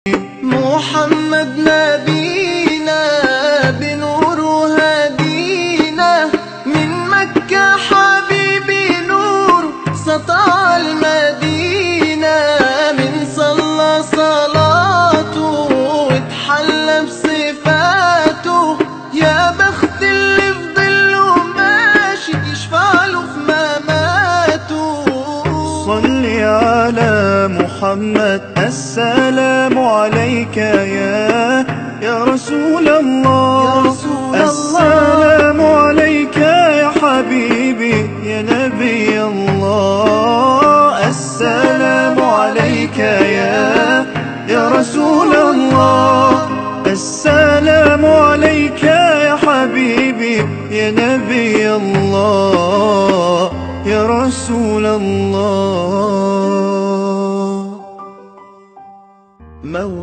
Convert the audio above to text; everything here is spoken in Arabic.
محمد نبينا بنور هدينا، من مكة حبيبي نور سطع المدينة، من صلى صلاته واتحلى بصفاته، يا بخت اللي في ظله ماشي يشفع له في مماته. صل على محمد، السلام عليك يا رسول الله، السلام عليك يا حبيبي يا نبي الله، السلام عليك يا رسول الله، السلام عليك يا حبيبي يا نبي الله يا رسول الله.